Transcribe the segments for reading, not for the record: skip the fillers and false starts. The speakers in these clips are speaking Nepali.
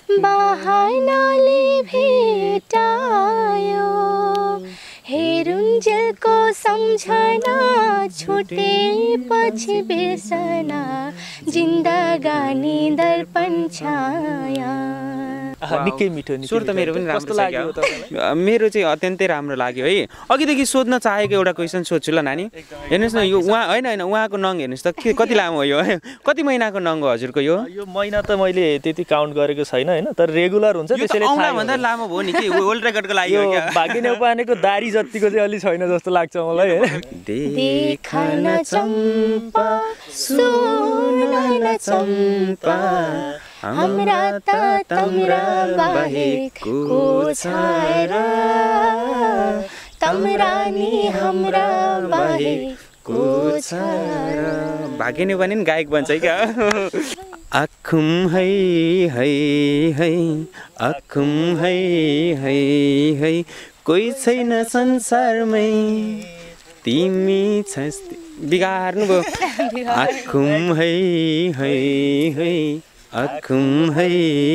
बहानाले भेटायो हेरुन्जेलको सम्झना छुटेपछि बिर्सना जिन्दगानी दर्पण छाया निकै मिठो नि स्वर त मेरो पनि राम्रो लाग्यो मेरो चाहिँ अत्यन्तै राम्रो लाग्यो है अघिदेखि सोध्न चाहेको एउटा क्वेसन सोध्छु ल नानी हेर्नुस् न यो उहाँ हैन उहाँको नङ हेर्नुस् त कति लामो हो यो कति महिनाको नङ हो हजुरको यो महिना त मैले त्यति काउन्ट गरेको छैन हैन तर रेगुलर हुन्छ त्यसैले थाहा भन्दा लामो भयो नि के वर्ल्ड रेकर्डको लागि हो क्या भाग्य नेउपानेको दारी जतिको चाहिँ अलि छैन जस्तो लाग्छ मलाई हैन देखन चम्पा सुन चम्पा हाम्रा त तम्रा बाहेकको छ र तम्रा नि हाम्रा बाहेकको छ र भाग्य नेउपाने नि गायक बन्छ है क्या आखुम है आखुम है कोही छैन संसारमै तिमी छस् बिगार्नु भयो आखुम है आखुम है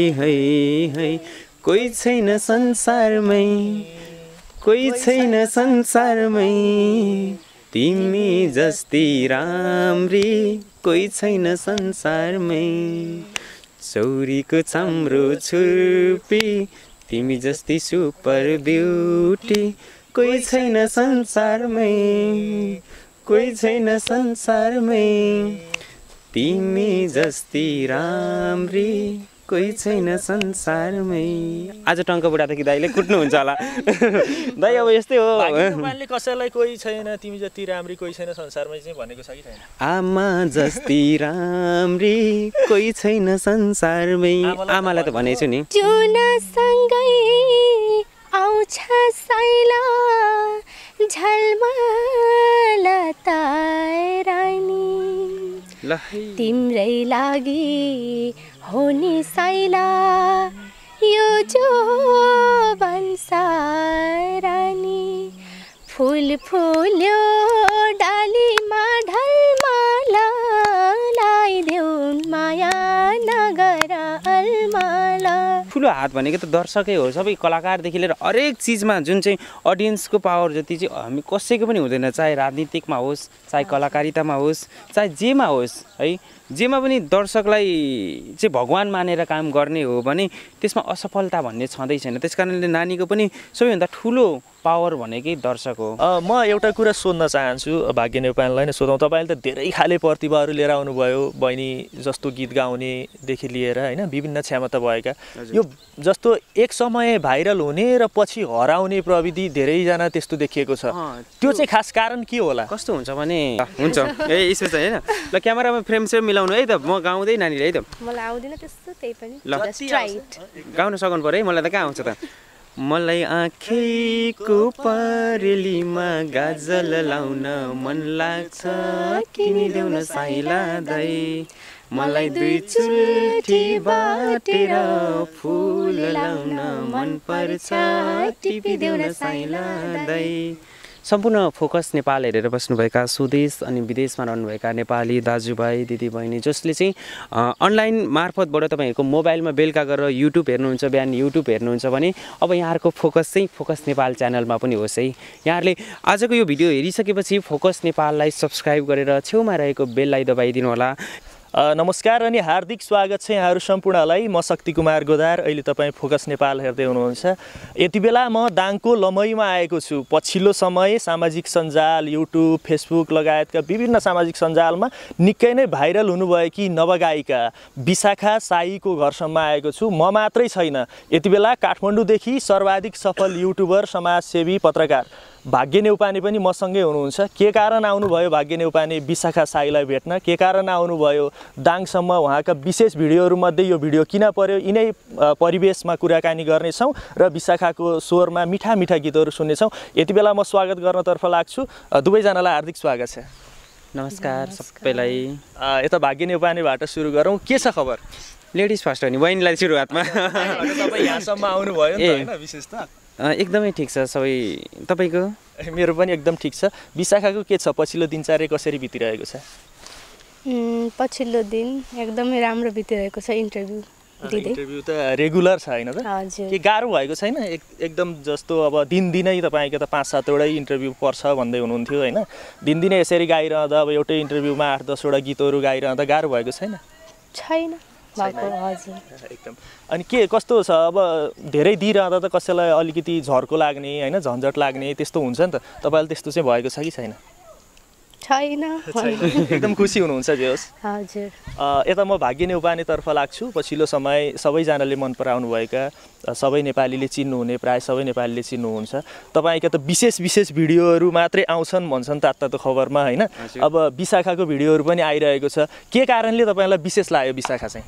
कोही छैन संसारमै कोही छैन संसारमै तिमी जस्ती राम्री कोही छैन संसारमै चौरीको चाम्रो छुर्पी तिमी जस्ती सुपर ब्युटी कोही छैन संसारमै कोही छैन संसारमै तिमी जस्ती राम्री कोही छैन संसारमै आज टङ्क बुढादेखि दाइले कुट्नुहुन्छ होला दाइ अब यस्तै हो भाग्यले कसैलाई कोही छैन तिमी जति राम्री कोही छैन संसारमै चाहिँ भनेको छ कि छैन आमा जस्ती राम्री कोही छैन संसारमै आमालाई त भनेको छु नि जुनसँगै आउँछ साइला झलमल तारानी तिम्रै लागि हो नि साइला यो जो भन्सारानी फुल फुल्यो डालीमा ढलमाल लाइदेऊ माया नगर अलमाल ठुलो हात भनेको त दर्शकै हो सबै कलाकारदेखि लिएर हरेक चिजमा जुन चाहिँ अडियन्सको पावर जति चाहिँ हामी कसैको पनि हुँदैन चाहे राजनीतिकमा होस् चाहे कलाकारितामा होस् चाहे जेमा होस् है जेमा पनि दर्शकलाई चाहिँ भगवान मानेर काम गर्ने हो भने त्यसमा असफलता भन्ने छँदै छैन त्यसकारणले नानीको पनि सबैभन्दा ठुलो पावर भनेकै दर्शक हो म एउटा कुरा सोध्न चाहन्छु भाग्य नेउपानेलाई नै सोधौँ तपाईँले त धेरै खाले प्रतिभाहरू लिएर आउनुभयो बहिनी जस्तो गीत गाउनेदेखि लिएर होइन विभिन्न क्षमता भएका यो जस्तो एक समय भाइरल हुने र पछि हराउने प्रविधि धेरैजना त्यस्तो देखिएको छ त्यो चाहिँ खास कारण के होला कस्तो हुन्छ भने हुन्छ ए यसो चाहिँ होइन ल क्यामेरामा फ्रेम सेम मिलाउनु है त म गाउँदै नानीले है त मलाई आउँदैन त्यस्तो त्यही पनि ल गाउन सक्नु पर्यो है मलाई त कहाँ आउँछ त मलाई आँखेको परेलीमा गाजल लाउन मन लाग्छ किनिदेऊ न साइला दाइ मलाई दुई चुल्ठी बाटेर फुल लाउन मन पर्छ टिपिदेऊ न साइला दाइ सम्पूर्ण फोकस नेपाल हेरेर बस्नुभएका स्वदेश अनि विदेशमा रहनुभएका नेपाली दाजुभाइ दिदीबहिनी जसले चाहिँ अनलाइन मार्फतबाट तपाईँहरूको मोबाइलमा बेलुका गरेर युट्युब हेर्नुहुन्छ बिहान युट्युब हेर्नुहुन्छ भने अब यहाँहरूको फोकस चाहिँ फोकस नेपाल च्यानलमा पनि होस् है यहाँहरूले आजको यो भिडियो हेरिसकेपछि फोकस नेपाललाई सब्सक्राइब गरेर छेउमा रहेको बेललाई दबाइदिनु होला नमस्कार अनि हार्दिक स्वागत छ यहाँहरू सम्पूर्णलाई म शक्ति कुमार गोदार अहिले तपाईँ फोकस नेपाल हेर्दै हुनुहुन्छ यति बेला म दाङको लमईमा आएको छु पछिल्लो समय सामाजिक सञ्जाल युट्युब फेसबुक लगायतका विभिन्न सामाजिक सञ्जालमा निकै नै भाइरल हुनुभएकी नवगायिका विशाखा साईको घरसम्म आएको छु म मात्रै छैन यति बेला काठमाडौँदेखि सर्वाधिक सफल युट्युबर समाजसेवी पत्रकार भाग्य नेउपाने पनि मसँगै हुनुहुन्छ के कारण आउनुभयो भाग्य नेउपाने विशाखा साईलाई भेट्न के कारण आउनुभयो दाङसम्म उहाँका विशेष भिडियोहरूमध्ये यो भिडियो किन पर्यो यिनै परिवेशमा कुराकानी गर्नेछौँ र विशाखाको स्वरमा मिठा मिठा गीतहरू सुन्नेछौँ यति बेला म स्वागत गर्नतर्फ लाग्छु दुवैजनालाई हार्दिक स्वागत छ नमस्कार सबैलाई यता भाग्य नेउपानेबाट सुरु गरौँ के छ खबर लेडिज फर्स्ट हो नि बहिनीलाई सुरुवातमा तपाईँ यहाँसम्म आउनुभयो नि त होइन विशेष त एकदमै ठिक छ सबै तपाईँको मेरो पनि एकदम ठिक छ विशाखाको के छ पछिल्लो दिनचर्या कसरी बितिरहेको छ पछिल्लो दिन एकदमै राम्रो बितिरहेको छ इन्टरभ्यू दिँदै। इन्टरभ्यू त रेगुलर छ होइन त? हजुर। के गाह्रो भएको छैन? एकदम जस्तो अब दिनदिनै तपाईँको त 5-7वटै इन्टरभ्यू पर्छ भन्दै हुनुहुन्थ्यो होइन? दिनदिनै यसरी गाइरहँदा अब एउटै इन्टरभ्यूमा 8-10वटा गीतहरू गाइरहँदा गाह्रो भएको छैन? छैन भएको। हजुर एकदम। अनि के कस्तो छ अब धेरै दिइरहँदा त कसैलाई अलिकति झर्को लाग्ने होइन, झन्झट लाग्ने त्यस्तो हुन्छ नि त, तपाईँले त्यस्तो चाहिँ भएको छ कि छैन? छैन। एकदम खुसी हुनुहुन्छ जे होस्। हजुर। यता म भाग्य नेउपानेतर्फ लाग्छु। पछिल्लो समय सबैजनाले मन पराउनुभएका, सबै नेपालीले चिन्नुहुने, प्राय सबै नेपालीले चिन्नुहुन्छ। तपाईँका त विशेष भिडियोहरू मात्रै आउँछन् भन्छन् तातो खबरमा होइन? अब विशाखाको भिडियोहरू पनि आइरहेको छ। के कारणले तपाईँलाई विशेष लाग्यो विशाखा चाहिँ?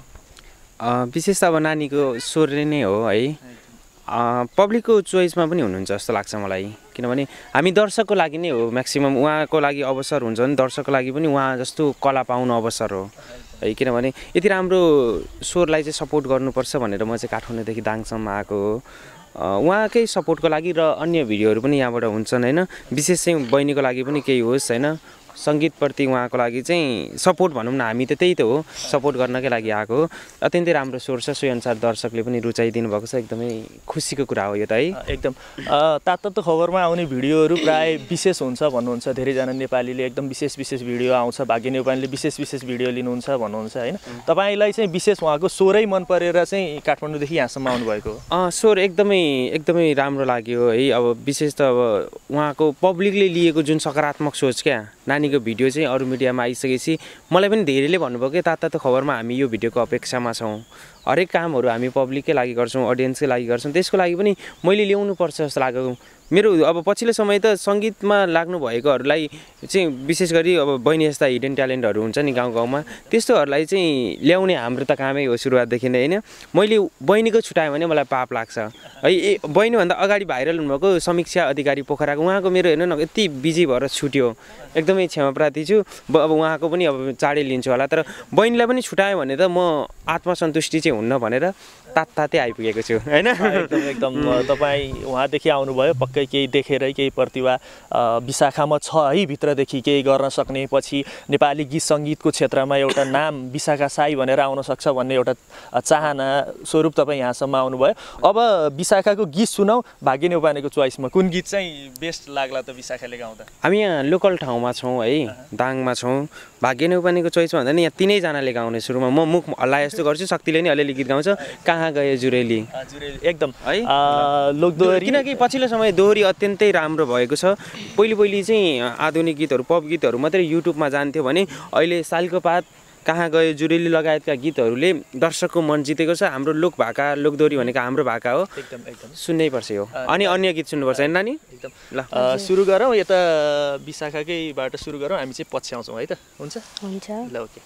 विशेष अब नानीको स्वरले नै हो है। पब्लिकको चोइसमा पनि हुनुहुन्छ जस्तो लाग्छ मलाई, किनभने हामी दर्शकको लागि नै हो म्याक्सिमम्। उहाँको लागि अवसर हुन्छ भने दर्शकको लागि पनि उहाँ जस्तो कला पाउनु अवसर हो है, किनभने यति राम्रो स्वरलाई चाहिँ सपोर्ट गर्नुपर्छ भनेर म चाहिँ काठमाडौँदेखि दाङसम्म आएको हो। उहाँकै सपोर्टको लागि र अन्य भिडियोहरू पनि यहाँबाट हुन्छन् होइन। विशेष चाहिँ बहिनीको लागि पनि केही होस् होइन, सङ्गीतप्रति उहाँको लागि चाहिँ सपोर्ट भनौँ न, हामी त त्यही त हो, सपोर्ट गर्नकै लागि आएको हो। अत्यन्तै राम्रो स्वर छ, सोही अनुसार दर्शकले पनि रुचाइदिनु भएको छ। एकदमै खुसीको कुरा हो यो त है। एकदम। तातो खबरमा आउने भिडियोहरू प्राय विशेष हुन्छ भन्नुहुन्छ धेरैजना नेपालीले, एकदम विशेष भिडियो आउँछ। भाग्य नेउपानेले विशेष भिडियो लिनुहुन्छ भन्नुहुन्छ होइन? तपाईँलाई चाहिँ विशेष उहाँको स्वरै मन परेर चाहिँ काठमाडौँदेखि यहाँसम्म आउनुभएको हो? स्वर एकदमै राम्रो लाग्यो है। अब विशेष त अब उहाँको पब्लिकले लिएको जुन सकारात्मक सोच क्या, नानीको भिडियो चाहिँ अरू मिडियामा आइसकेपछि मलाई पनि धेरैले भन्नुभयो कि तातो खबरमा हामी यो भिडियोको अपेक्षामा छौँ। हरेक कामहरू हामी पब्लिककै लागि गर्छौँ, अडियन्सकै लागि गर्छौँ, त्यसको लागि पनि मैले ल्याउनुपर्छ जस्तो लाग्यो। मेरो अब पछिल्लो समय त सङ्गीतमा लाग्नु भएकोहरूलाई चाहिँ विशेष गरी अब बहिनी जस्ता हिडन ट्यालेन्टहरू हुन्छ नि गाउँमा, त्यस्तोहरूलाई चाहिँ ल्याउने हाम्रो त कामै हो सुरुवातदेखि नै होइन। मैले बहिनीको छुट्याएँ भने मलाई पाप लाग्छ है। बहिनीभन्दा अगाडि भाइरल हुनुभएको समीक्षा अधिकारी पोखराको, उहाँको मेरो हेर्नु न यति बिजी भएर छुट्यो, एकदमै क्षमाप्रार्थी छु। अब उहाँको पनि अब चाँडै लिन्छु होला, तर बहिनीलाई पनि छुट्याएँ भने त म आत्मसन्तुष्टि चाहिँ हुन्न भनेर तातै आइपुगेको छु होइन। एकदम तपाईँ उहाँदेखि आउनुभयो, पक्कै केही देखेरै केही प्रतिभा विशाखामा छ है, भित्रदेखि केही गर्न सक्ने, पछि नेपाली गीत सङ्गीतको क्षेत्रमा एउटा नाम विशाखा साई भनेर आउन सक्छ भन्ने एउटा चाहना स्वरूप तपाईँ यहाँसम्म आउनुभयो। अब विशाखाको गीत सुनाऊ। भाग्य नेउपानेको चोइसमा कुन गीत चाहिँ बेस्ट लाग्ला त विशाखाले गाउँदा? हामी यहाँ लोकल ठाउँमा छौँ है, दाङमा छौँ। भाग्य नेउपानेको चोइसमा भन्दा नि यहाँ तिनैजनाले गाउने, सुरुमा म मुख हल्लाए जस्तो गर्छु, शक्तिले नि अलिअलि गीत गाउँछ, कहाँ गयो जुरेली एकदम है लोकदोहोरी। किनकि पछिल्लो समय दोहोरी अत्यन्तै राम्रो भएको छ। पहिले चाहिँ आधुनिक गीतहरू पप गीतहरू मात्रै युट्युबमा जान्थ्यो भने अहिले सालको पात, कहाँ गयो जुरेली लगायतका गीतहरूले दर्शकको मन जितेको छ। हाम्रो लोकभाका, लोकदोहोरी भनेको हाम्रो भाका हो, एकदम सुन्नै पर्छ यो। अनि अन्य गीत सुन्नुपर्छ होइन नानी? एकदम। ल सुरु गरौँ, यता विशाखाकैबाट सुरु गरौँ, हामी चाहिँ पछ्याउँछौँ है त? हुन्छ ल ओके।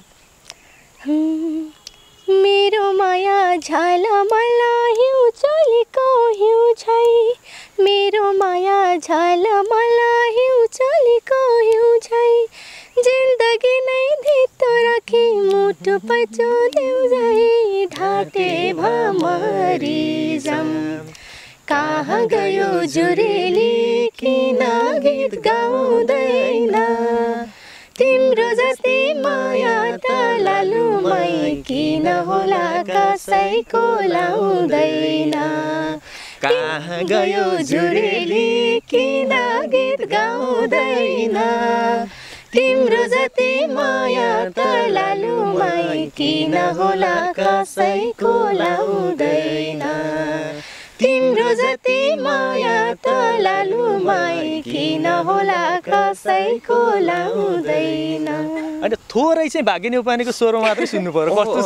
मेरो माया झलमल हिउँ चलेको हिउँ छै, मेरो माया झलमल हिउँ चलेको हिउँ छै, जिन्दगी नै धितो राखी मुटु पचो देउजै ढाटे भमरी जम, कहाँ गयो जुरेली किन गीत गाउँदैन, तिम्रो जस्तै माया त लालुमै किन होला कसैको लाउँदैन, कहाँ गयो जुरेली किन गीत गाउँदैन, तिम्रो जति माया त लालुमै किन होला कसैको लाउँदैन, तिम्रो जति माया त लालुमै किन होला कसैको लाउँदैन। अनि थोरै चाहिँ भाग्य नेउपानेको स्वरमा मात्रै सुन्नु पर्यो, कस्तो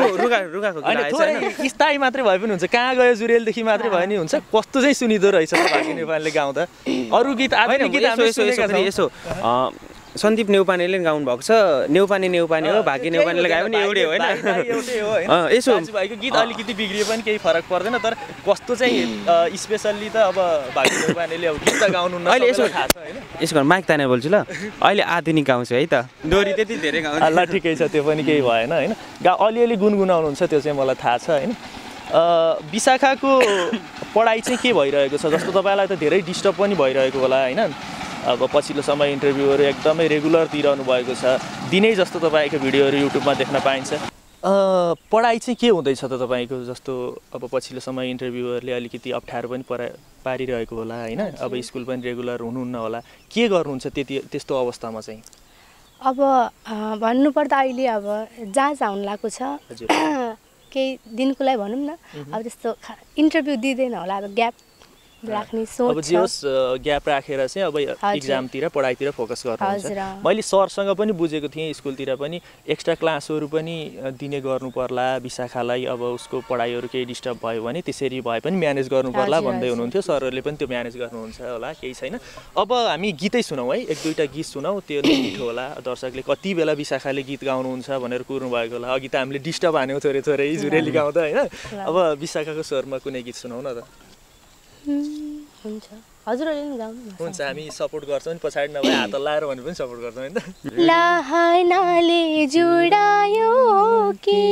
थोरै स्थायी मात्रै भए पनि हुन्छ, कहाँ गयो जुरेलदेखि मात्रै भए नि हुन्छ, कस्तो चाहिँ सुनिँदो रहेछ भाग्य नेउपानेले गाउँदा। अरू गीत आधुनिक गीत यसो सन्दीप नेउपानेले गाउनु भएको छ, नेउपाने हो, भाग्य नेउपानेले गायो भने एउटै हो होइन। यसो भाइको गीत अलिकति बिग्रियो पनि केही फरक पर्दैन, तर कस्तो चाहिँ स्पेसल्ली त अब भाग्य नेउपानेले अब गीत त गाउनु न। अहिले यसो माइक तानेर बोल्छु ल, अहिले आधुनिक गाउँछु है त, दोहोरी त्यति धेरै गाउँछु। ल ठिकै छ, त्यो पनि केही भएन होइन। अलिअलि गुनगुनाउनुहुन्छ त्यो चाहिँ मलाई थाहा छ होइन। विशाखाको पढाइ चाहिँ के भइरहेको छ? जस्तो तपाईँलाई त धेरै डिस्टर्ब पनि भइरहेको होला होइन? अब पछिल्लो समय इन्टरभ्यूहरू एकदमै रेगुलर दिइरहनु भएको छ, दिनै जस्तो तपाईँको भिडियोहरू युट्युबमा देख्न पाइन्छ। पढाइ चाहिँ के हुँदैछ त तपाईँको? जस्तो अब पछिल्लो समय इन्टरभ्युहरूले अलिकति अप्ठ्यारो पनि पारिरहेको होला होइन, अब स्कुल पनि रेगुलर हुनुहुन्न होला, के गर्नुहुन्छ त्यस्तो अवस्थामा चाहिँ? अब भन्नुपर्दा अहिले अब जाँच आउन लागेको छ केही दिनको लागि भनौँ न, अब त्यस्तो इन्टरभ्यू दिँदैन होला, अब ग्याप राख्ने सोच अब जे होस् ग्याप राखेर चाहिँ अब इक्जामतिर पढाइतिर फोकस गर्नुहुन्छ। मैले सरसँग पनि बुझेको थिएँ स्कुलतिर पनि एक्स्ट्रा क्लासहरू पनि दिने गर्नु पर्ला विशाखालाई, अब उसको पढाइहरू केही डिस्टर्ब भयो भने त्यसरी भए पनि म्यानेज गर्नु पर्ला भन्दै हुनुहुन्थ्यो। सरहरूले पनि त्यो म्यानेज गर्नुहुन्छ होला, केही छैन। अब हामी गीतै सुनौँ है, एक दुईवटा गीत सुनौँ, त्यो मिठो होला। दर्शकले कति बेला विशाखाले गीत गाउनुहुन्छ भनेर कुर्नु भएको होला। अघि त हामीले डिस्टर्ब हान्यौँ थोरै थोरै जुरेली गाउँदा होइन। अब विशाखाको स्वरमा कुनै गीत सुनौँ न त। हुन्छ हजुरहरूले नि गाउनु। हुन्छ, हामी सपोर्ट गर्छौँ नि, पछाडि नभए हात लाएर भने पनि सपोर्ट गर्छौँ नि त। लहनाले जुडायो कि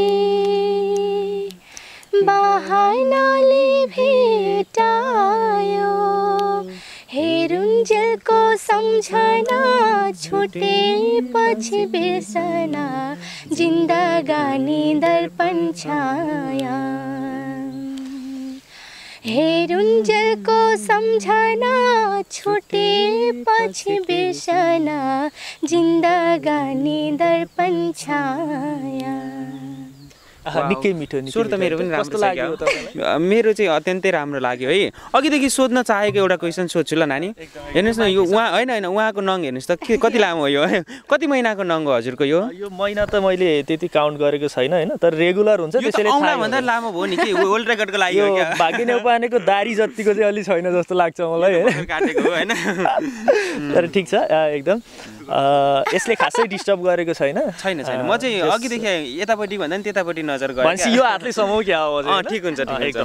बहानाले भेटायो, हेरुन्जेलको सम्झना छुटेपछि बिर्सना, जिन्दगानी दर्पण छाया। हेरुन्जेलको सम्झना छुटेपछि बिर्सना, जिन्दगानी दर्पण छाया। निकै मिठो स्वर त मेरो पनि राम्रो लाग्यो। मेरो चाहिँ अत्यन्तै राम्रो लाग्यो है। अघिदेखि सोध्न चाहेको एउटा क्वेसन सोध्छु ल नानी, हेर्नुहोस् न, यो उहाँ होइन उहाँको नङ हेर्नुहोस् त कति लामो हो यो, कति महिनाको नङ हो हजुरको यो? यो महिना त मैले त्यति काउन्ट गरेको छैन होइन, तर रेगुलर हुन्छ त्यसैले भन्दा लामो भयो नि कि वर्ल्ड रेकर्डको लागि हो क्या? भाग्य नेउपानेको दारी जतिको चाहिँ अलि छैन जस्तो लाग्छ मलाई होइन, काटेको हो होइन। तर ठिक छ एकदम, यसले खासै डिस्टर्ब गरेको छैन। म चाहिँ अघिदेखि यतापट्टि भन्दा नि त्यतापट्टि नजर गरेँ। भनेपछि यो हातले समाउ क्या हो? ठिक हुन्छ एकदम।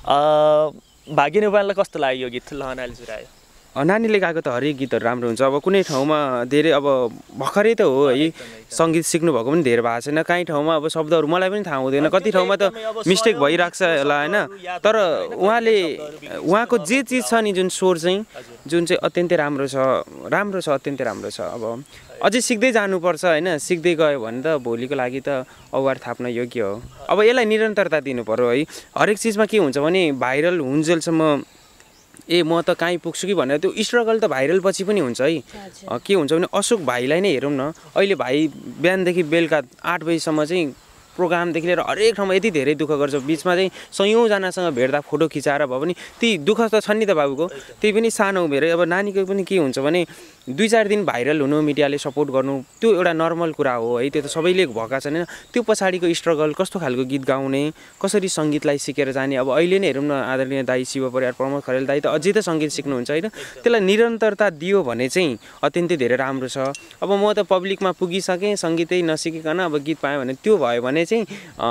भाग्य नेपाललाई कस्तो लाग्यो यो गीत लहनाले जुडायो? नानीले गाएको त हरेक गीतहरू राम्रो हुन्छ। अब कुनै ठाउँमा धेरै अब भर्खरै त हो है, सङ्गीत सिक्नु भएको पनि धेरै भएको छैन। काहीँ ठाउँमा अब शब्दहरू मलाई पनि थाहा हुँदैन, कति ठाउँमा त मिस्टेक भइरहेको छ होला होइन। तर उहाँको जे चिज छ नि, जुन स्वर चाहिँ जुन चाहिँ अत्यन्तै राम्रो छ, अत्यन्तै राम्रो छ। अब अझै सिक्दै जानुपर्छ होइन, सिक्दै गयो भने त भोलिको लागि त अवार्ड थाप्न योग्य हो। अब यसलाई निरन्तरता दिनु पर्यो है। हरेक चिजमा के हुन्छ भने भाइरल हुन्जेलसम्म म त कहीँ पुग्छु कि भनेर त्यो स्ट्रगल त भाइरल पछि पनि हुन्छ है। के हुन्छ भने अशोक भाइलाई नै हेरौँ न, अहिले भाइ बिहानदेखि बेलुका 8 बजीसम्म चाहिँ प्रोग्रामदेखि लिएर हरेक ठाउँमा यति धेरै दुःख गर्छ। बिचमा चाहिँ सयौँजनासँग भेट्दा फोटो खिचाएर भए पनि ती दुःख त छन् नि त बाबुको, त्यही पनि सानो उमेरै। अब नानीको पनि के हुन्छ भने 2-4 दिन भाइरल हुनु, मिडियाले सपोर्ट गर्नु, त्यो एउटा नर्मल कुरा हो है। त्यो त सबैले भएका छन् होइन। त्यो पछाडिको स्ट्रगल, कस्तो खालको गीत गाउने, कसरी सङ्गीतलाई सिकेर जाने। अब अहिले नै हेरौँ न, आदरणीय दाई शिव परियार, प्रमोद खरेल दाई त अझै त सङ्गीत सिक्नुहुन्छ होइन। त्यसलाई निरन्तरता दियो भने चाहिँ अत्यन्तै धेरै राम्रो छ। अब म त पब्लिकमा पुगिसकेँ, सङ्गीतै नसिकिकन अब गीत पाएँ भने त्यो भयो भने चाहिँ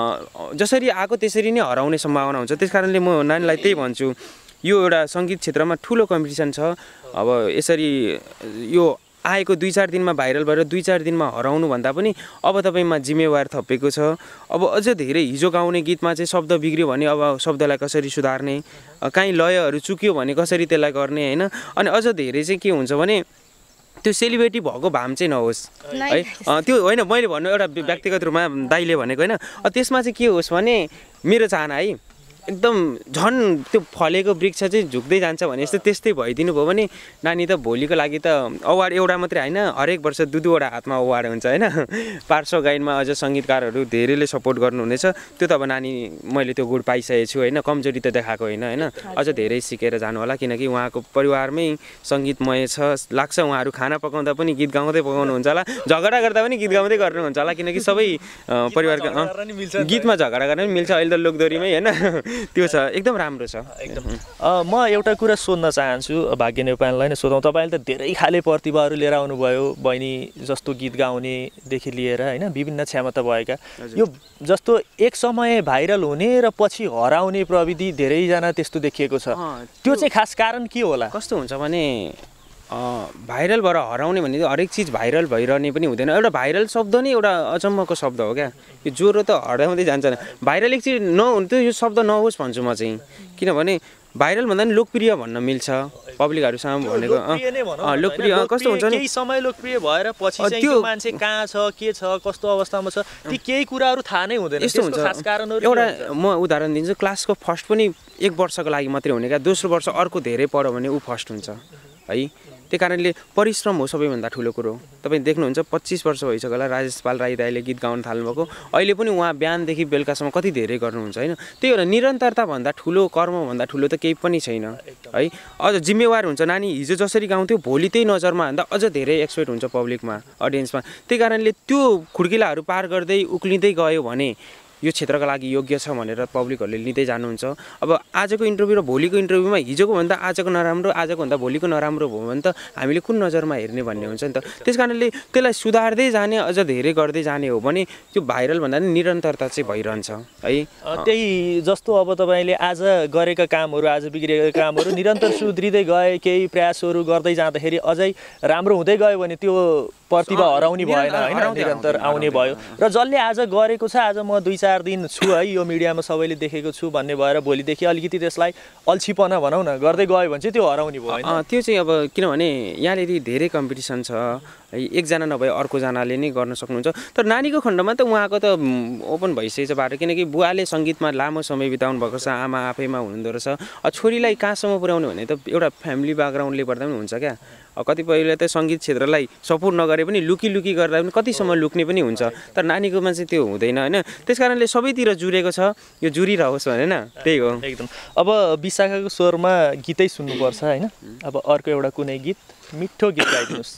जसरी आएको त्यसरी नै हराउने सम्भावना हुन्छ। त्यस कारणले म नानीलाई त्यही भन्छु, यो एउटा सङ्गीत क्षेत्रमा ठुलो कम्पिटिसन छ। अब यसरी यो आएको 2-4 दिनमा भाइरल भएर 2-4 दिनमा हराउनु भन्दा पनि अब तपाईँमा जिम्मेवार थपेको छ। अब अझ धेरै हिजो गाउने गीतमा चाहिँ शब्द बिग्रियो भने अब शब्दलाई कसरी सुधार्ने, काहीँ लयहरू चुक्यो भने कसरी त्यसलाई गर्ने होइन। अनि अझ धेरै चाहिँ के हुन्छ भने त्यो सेलिब्रेटी भएको भाम चाहिँ नहोस् है। त्यो होइन, मैले भन्नु एउटा व्यक्तिगत रूपमा दाइले भनेको होइन। त्यसमा चाहिँ के होस् भने मेरो चाहना है, एकदम झन् त्यो फलेको वृक्ष चाहिँ झुक्दै जान्छ भने जस्तो त्यस्तै भइदिनु भयो भने नानी त भोलिको लागि त अवार्ड एउटा मात्रै होइन, हरेक वर्ष 2-2वटा हातमा अवार्ड हुन्छ होइन। पार्श्व गायनमा अझ सङ्गीतकारहरू धेरैले सपोर्ट गर्नुहुनेछ। त्यो त अब नानी मैले त्यो गुण पाइसकेको छु होइन, कमजोरी त देखाएको होइन होइन। अझ धेरै सिकेर जानु होला, किनकि उहाँको परिवारमै सङ्गीतमय छ लाग्छ। उहाँहरू खाना पकाउँदा पनि गीत गाउँदै पकाउनुहुन्छ होला, झगडा गर्दा पनि गीत गाउँदै गर्नुहुन्छ होला, किनकि सबै परिवारको गीतमा झगडा गर्न पनि मिल्छ अहिले त लोकदोरीमै होइन। त्यो छ, एकदम राम्रो छ एकदम। म एउटा कुरा सोध्न चाहन्छु, भाग्य नेपाललाई नै सोधौँ। तपाईँले त धेरै खाले प्रतिभाहरू लिएर आउनुभयो, बहिनी जस्तो गीत गाउनेदेखि लिएर होइन, विभिन्न क्षमता भएका। यो जस्तो एक समय भाइरल हुने र पछि हराउने प्रविधि धेरैजना त्यस्तो देखिएको छ, त्यो चाहिँ खास कारण के होला? कस्तो हुन्छ भने भाइरल भएर हराउने भने हरेक चिज भाइरल भइरहने पनि हुँदैन। एउटा भाइरल शब्द नै एउटा अचम्मको शब्द हो क्या। यो ज्वरो त हराउँदै जान्छ। भाइरल एक चिज नहुनु, त्यो यो शब्द नहोस् भन्छु म चाहिँ। किनभने भाइरल भन्दा नि लोकप्रिय भन्न मिल्छ पब्लिकहरुसँग भनेको लोकप्रिय कस्तो हुन्छ नि केही समय लोकप्रिय भएर पछि चाहिँ त्यो मान्छे कहाँ छ के छ कस्तो अवस्थामा छ ती केही कुराहरु थाहा नै हुँदैन त्यसको खास कारणहरु एउटा म उदाहरण दिन्छु क्लासको फर्स्ट पनि 1 वर्षको लागि मात्रै हुने का दोस्रो वर्ष अर्को धेरै पढ्यो भने उ फर्स्ट हुन्छ है त्यही कारणले परिश्रम हो सबैभन्दा ठुलो कुरो तपाई देख्नुहुन्छ 25 वर्ष भइसक्यो होला राजेश पाल राई दाइले गीत गाउन थाल्नु भएको अहिले पनि उहाँ बिहानदेखि बेलुकासम्म कति धेरै गर्नुहुन्छ हैन त्यही हो निरन्तरता भन्दा ठुलो कर्म भन्दा ठुलो त केही पनि छैन है अझ जिम्मेवार हुन्छ नानी हिजो जसरी गाउँथ्यो भोलि त्यही नजरमा भन्दा अझ धेरै एक्सपेक्ट हुन्छ पब्लिकमा अडियन्समा त्यही कारणले त्यो खुड्किलाहरु पार गर्दै उक्लिँदै गयो भने यो क्षेत्रका लागि योग्य छ भनेर पब्लिकहरुले लिँदै जानुहुन्छ अब आजको इन्टरभ्यु र भोलिको इन्टरभ्युमा हिजोको भन्दा आजको नराम्रो आजको भन्दा भोलिको नराम्रो भयो भने त हामीले कुन नजरमा हेर्ने भन्ने हुन्छ नि त त्यसकारणले त्यसलाई सुधार्दै जाने अझ धेरै गर्दै जाने हो भने त्यो भाइरल भन्दा नि निरन्तरता चाहिँ भइरहन्छ है त्यही जस्तो अब तपाईले आज गरेका कामहरु आज बिग्रेका कामहरु निरन्तर सुध्रिँदै गए केही प्रयासहरु गर्दै जाँदाखेरि अझै राम्रो हुँदै गयो भने त्यो प्रतिभा हराउने भएन हैन निरन्तर आउने भयो र जसले आज गरेको छ आज म 2-4 दिन छु है यो मिडियामा सबैले देखेको छु भन्ने भएर भोलिदेखि अलिकति त्यसलाई अल्छीपना भनौं न गर्दै गयो भने चाहिँ त्यो हराउने भयो हैन त्यो चाहिँ अब किनभने यहाँनेरि धेरै कम्पिटिसन छ एकजना नभए अर्को जनाले नै गर्न सक्नुहुन्छ तर नानीको खण्डमा त उहाँको त ओपन भइसकेछ बाटो किनकि बुवाले संगीतमा लामो समय बिताउनु भएको छ आमा आफैमा हुनुहुँदो रहेछ छोरीलाई कहाँसम्म पुर्याउने भने त एउटा फ्यामिली ब्याकग्राउन्डले गर्दा पनि हुन्छ क्या कतिपयले त संगीत क्षेत्रलाई सपोर्ट नगरे पनि लुकी गर्दा पनि कतिसम्म लुक्ने पनि हुन्छ तर नानीकोमा चाहिँ त्यो हुँदैन हैन त्यसकारणले सबैतिर जुरेको छ यो जुरिरहोस् भनेन त्यही हो एकदम अब विशाखाको स्वरमा गीतै सुन्नुपर्छ हैन अब अर्को एउटा कुनै गीत मिठो गीत गाइदिनुस्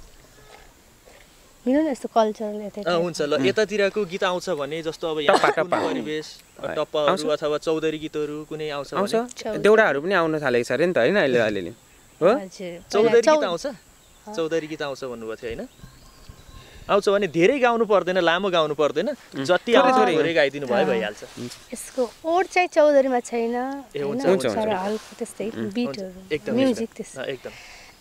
मिल्नु यस्तो कल्चरल यता हुन्छ ल यतातिरको गीत आउँछ भने जस्तो अब यहाँ परिवेश टप्पाहरु अथवा चौधरी गीतहरु कुनै आउँछ भने देउडाहरु पनि आउन थालेको छ रे नि त हैन अहिले हो चौधरी गीत आउँछ चौधरी गीत आउँछ भन्नुभयो थियो हैन आउँछ भने धेरै गाउनु पर्दैन लामो गाउनु पर्दैन जति आउँछ थोरै गाइदिनु भयो भइहाल्छ यसको ओड चाहिँ चौधरीमा छैन हुन्छ सर हल्का त्यस्तै बिटहरु एकदम म्युजिक त्यस्तै एकदम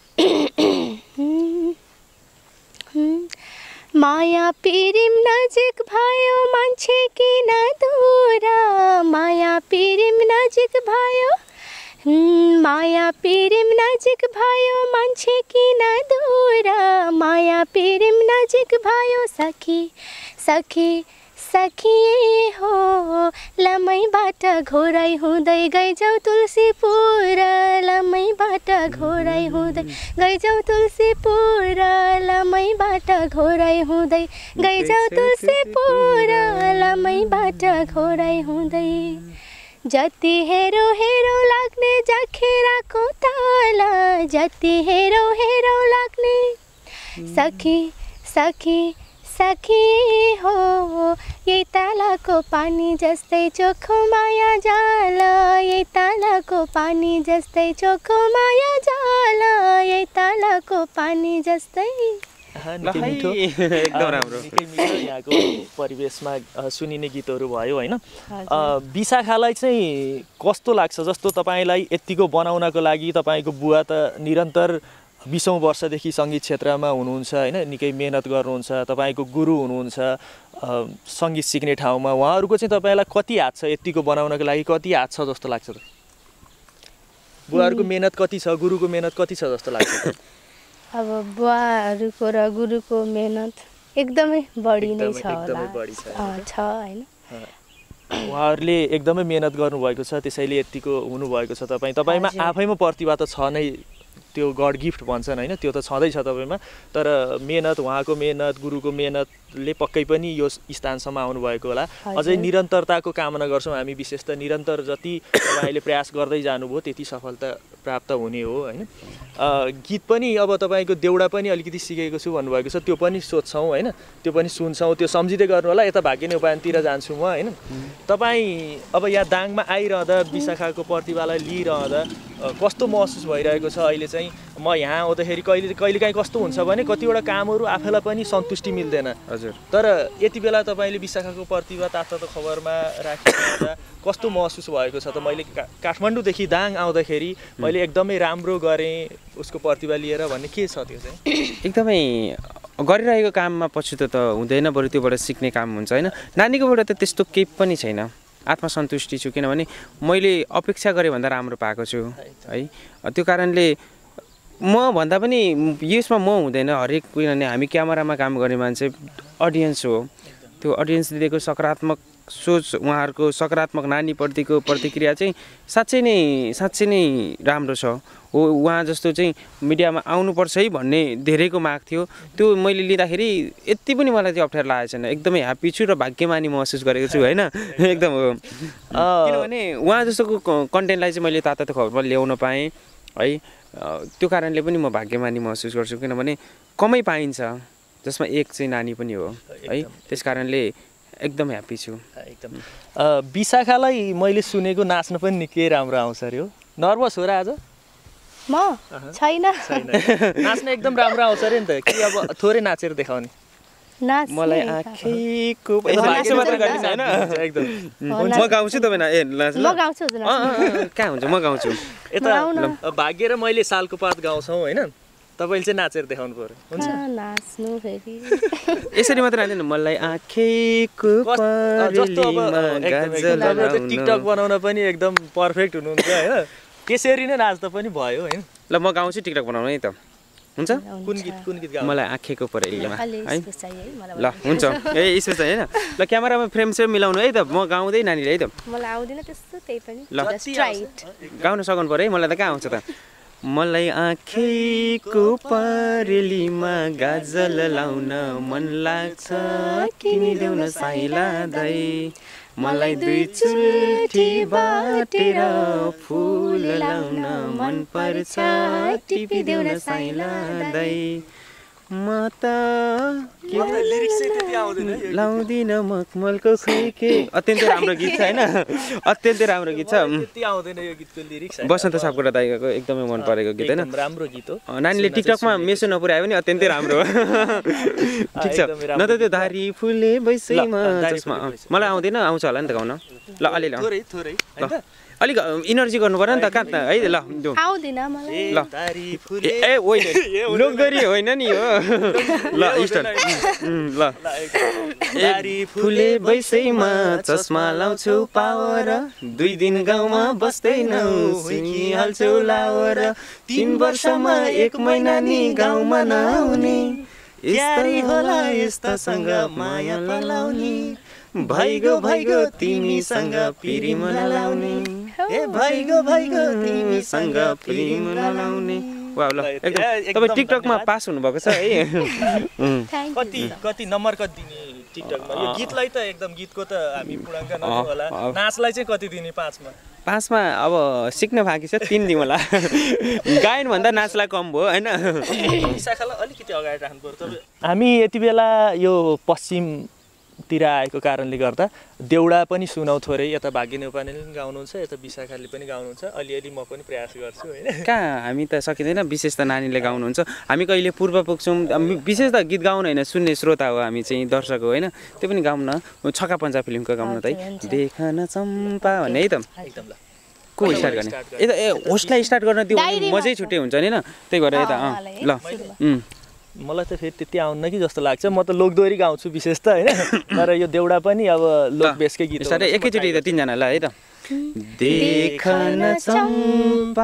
माया पिरिम नजिक भयो मान्छे किन दूर माया पिरिम नजिक भयो माया पिरिम नजिक भयो मान्छे किन दूर माया पिरिम नजिक भयो सखी सखी सखी हो लमैबाट घोराइ हुँदै गइजाऊ तुलसीपुर लमैबाट घोराइ हुँदै गइजाऊ तुलसीपुर लमैबाट घोराइ हुँदै गइजाऊ तुलसीपुर लमैबाट घोराइ हुँदै जति हेरो हेरो लाग्ने जखेराको ताल जति हेरो हेरो लाग्ने सखी सखी सखी हो यही तालाको पानी जस्तै चोखो माया जाल यही तालाको पानी जस्तै चोखो माया जाल यही तालाको पानी जस्तै एकदम राम्रो यहाँको परिवेशमा सुनिने गीतहरु भयो हैन विशाखालाई चाहिँ कस्तो लाग्छ जस्तो तपाईलाई यतिको बनाउनको लागि तपाईको बुवा त निरन्तर 20औं वर्षदेखि संगीत क्षेत्रमा हुनुहुन्छ हैन निकै मेहनत गर्नुहुन्छ तपाईको गुरु हुनुहुन्छ संगीत सिक्ने ठाउँमा उहाँहरुको चाहिँ तपाईलाई कति हात छ यतिको बनाउनको लागि कति हात छ जस्तो लाग्छ त बुवाहरुको मेहनत कति छ गुरुको मेहनत कति छ जस्तो लाग्छ अब बुवाहरुको र गुरुको मेहनत एकदमै बढी नै छ होला छ हैन उहाँहरुले एकदमै मेहनत गर्नुभएको छ त्यसैले यतिको हुनुभएको छ तपाईमा आफैमा प्रतिभा त छ नै त्यो गड गिफ्ट भन्छन् हैन त्यो त छँदै छ तपाईमा तर मेहनत उहाँको मेहनत गुरुको मेहनतले पक्कै पनि यो स्थानसम्म आउनु भएको होला अझै निरन्तरताको कामना गर्छौं हामी विशेष त निरन्तर जति तपाईले प्रयास गर्दै जानुभयो त्यति सफलता प्राप्त हुने हो हैन गीत पनि अब तपाईको देउडा पनि अलिकति सिकेको छु भन्नुभएको छ त्यो पनि सोध्छौं हैन त्यो पनि सुन्छौं त्यो सम्झिदै गर्नु होला यता भाग्य उपायतिर जान्छु म हैन तपाई अब यहाँ दाङमा आइरहँदा विशाखाको प्रतिभालाई लिइरहँदा कस्तो महसुस भइरहेको छ अहिले चाहिँ म यहाँ आउँदाखेरि कहिलेकाहीँ कस्तो हुन्छ भने कतिवटा कामहरु आफैलाई पनि सन्तुष्टि मिल्दैन हजुर तर यति बेला तपाईले विशाखाको प्रतिभा तातो खबरमा राखेर कस्तो महसुस भएको छ त मैले काठमाडौँदेखि दाङ आउँदाखेरि मैले एकदमै राम्रो गरे उसको प्रतिभा लिएर भन्ने के छ त्यो चाहिँ एकदमै गरिरहेको काममा पछुतो त हुँदैन बरु त्योबाट सिक्ने काम हुन्छ हैन नानीकोबाट त त्यस्तो केही पनि छैन आत्मसन्तुष्टि छु किनभने मैले अपेक्षा गरेँ भन्दा राम्रो पाएको छु है त्यो कारणले म भन्दा पनि यसमा म हुँदैन हरेक किनभने हामी क्यामेरामा काम गर्ने मान्छे अडियन्स हो त्यो अडियन्स दिएको सकारात्मक सोच उहाँहरूको सकारात्मक नानीप्रतिको प्रतिक्रिया चाहिँ साँच्चै नै राम्रो छ हो उहाँ जस्तो चाहिँ मिडियामा आउनुपर्छ है भन्ने धेरैको माग थियो त्यो मैले लिँदाखेरि यति पनि मलाई चाहिँ अप्ठ्यारो लागेको छैन एकदमै ह्याप्पी छु र भाग्यमानी महसुस गरेको छु होइन एकदम हो किनभने उहाँ जस्तोको कन्टेन्टलाई चाहिँ मैले तातो खबरमा ल्याउन पाएँ है त्यो कारणले पनि म भाग्यमानी महसुस गर्छु किनभने कमै पाइन्छ जसमा एक चाहिँ नानी पनि हो है त्यस कारणले एकदम ह्याप्पी छु एकदम विशाखालाई मैले सुनेको नाच्न पनि निकै राम्रो आउँछ अरे हो नर्भस हो र आज म छैन नाच्न एकदम राम्रो आउँछ अरे नि त कि अब थोरै नाचेर देखाउने मलाई आँखेको मात्र गरिन्छ हैन एकदम म गाउँछु तपाईँ म गाउँछु कहाँ हुन्छ म गाउँछु यता भाग्य र मैले सालको पात गाउँछौँ होइन तपाईँले चाहिँ नाचेर देखाउनु पर्यो हुन्छ नाच्नु फेरि यसरी मात्र हाल्दैन मलाई आँखेको टिकटक बनाउन पनि एकदम पर्फेक्ट हुनुहुन्छ होइन त्यसरी नै नाच्दा पनि भयो होइन ल म गाउँछु टिकटक बनाउनु है त हुन्छ कुन गीत गाउँ मलाई आँखेको परेलीमा है ल ल हुन्छ ए इसो चाहिँ हैन ल क्यामेरामा फ्रेम सेम मिलाउनु है त म गाउँदै नानीले है त मलाई आउँदैन त्यस्तो त्यही पनि ल स्ट्राइट गाउन सक्नु पर्यो है मलाई त कहाँ आउँछ त मलाई आँखेको परेलीमा गाजल लाउन मन लाग्छ किनिदेऊ न साइलादै मलाई दुई चुल्ठी बाटेर फुल लाउन मन पर्छ टिपिदेऊ न साइलादै म त लाउँदिन मखमलको खैके अत्यन्तै राम्रो गीत छ होइन अत्यन्तै राम्रो गीत छ बसन्त सापकोटा दाइगाको एकदमै मन परेको गीत होइन राम्रो गीत हो नानीले टिकटकमा मेसो नपुर्यायो भने अत्यन्तै राम्रो हो ठिक छ न त त्यो धारी फुले बैसैमा जसमा मलाई आउँदैन आउँछ होला नि त गाउन ल अलिअलि थोरै अलिक इनर्जी गर्नु पर्यो नि त कहाँ त है ल आउँदैन मलाई ल ए होइन लोकदोरी होइन नि हो ल स्टार्ट ल धारी फुले बैसैमा चस्मा लाउँछौ पावर 2 दिन गाउँमा बस्दैनौ सिकिहाल्छौ लावर 3 वर्षमा 1 महिना नि गाउँमा नआउने यस्तै होला यस्तासँग माया पलाउने भइगो तिमीसँग पिरिम नलाउने ए भइगो तिमीसँग पिरिम नलाउने वाह ल एकदम तपाईँ टिकटकमा पास हुनुभएको छ है कति नम्बर कति दिने टिकटकमा यो गीतलाई त एकदम गीतको त हामी पूर्णाङ्क नदिउँ होला नाचलाई चाहिँ कति दिने 5मा अब सिक्न बाँकी छ 3 दिउँ होला गायन भन्दा नाचलाई कम भयो होइन विशाखालाई अलिकति अगाडि राख्नु पर्यो हामी यति बेला यो पश्चिमतिर आएको कारणले गर्दा देउडा पनि सुनौ थोरै यता भाग्य नेपालीले पनि गाउनुहुन्छ यता विशाखाले पनि गाउनुहुन्छ अलिअलि म पनि प्रयास गर्छु होइन कहाँ हामी त सकिँदैन विशेष त नानीले गाउनुहुन्छ हामी कहिले पूर्व पुग्छौँ विशेष त गीत गाउन होइन सुन्ने श्रोता हो हामी चाहिँ दर्शक हो होइन त्यो पनि गाउन छक्का पञ्चा फिल्मको गाउन त है देखन चम्पा भन्ने है त एकदम ल को स्टार्ट गर्ने यता ए होस्टलाई स्टार्ट गर्न त्यो मजै छुट्टै हुन्छ नि होइन त्यही भएर यता ल मलाई त फेरि त्यति आउन्न कि जस्तो लाग्छ म त लोकदोरी गाउँछु विशेष त होइन तर यो देउडा पनि अब लोक बेसकै गीत हो एकैचोटि त 3 जनालाई है त देखन चम्पा